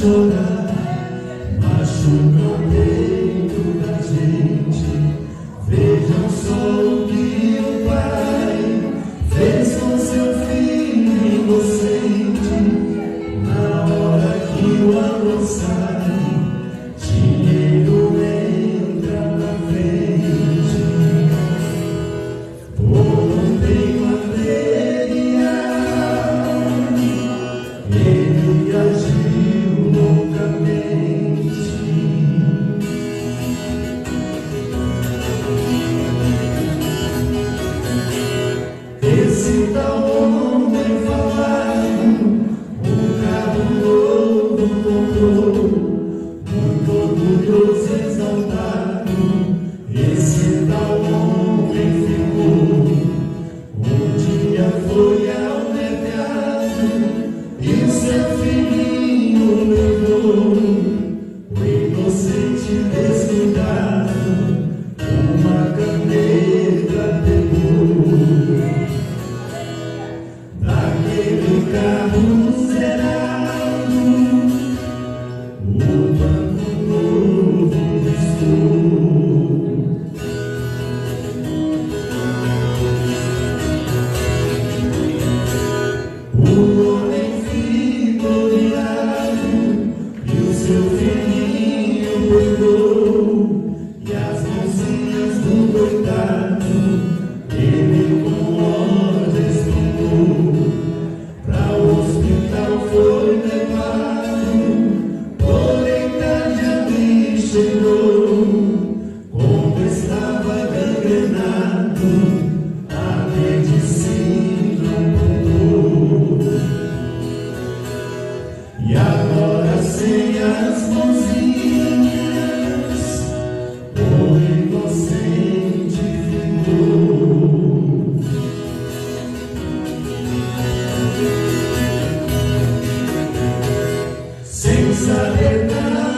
chorar, machuca o peito da gente. Vejam só o que o pai fez com seu filho inocente. Na hora que o amor sai, dinheiro entra na frente. Ontem material, ele agiu loucamente. Esse tal homem falado, um carro novo comprou, muito orgulhoso, exaltado. Esse tal homem ficou, um dia foi ao mercado e o seu filhinho levou. O inocente descuidado, uma caneta pegou. Daquele carro zerado, o banco novo riscou. O homem ficou virado e o seu filhinho pegou. E as mãozinhas do coitado ele com ordens tomou. Pra o hospital foi levado, porém tarde ali chegou. Como estava gangrenado, a medicina mudou. E agora sem as mãozinhas, o inocente ficou. Sem saber nada.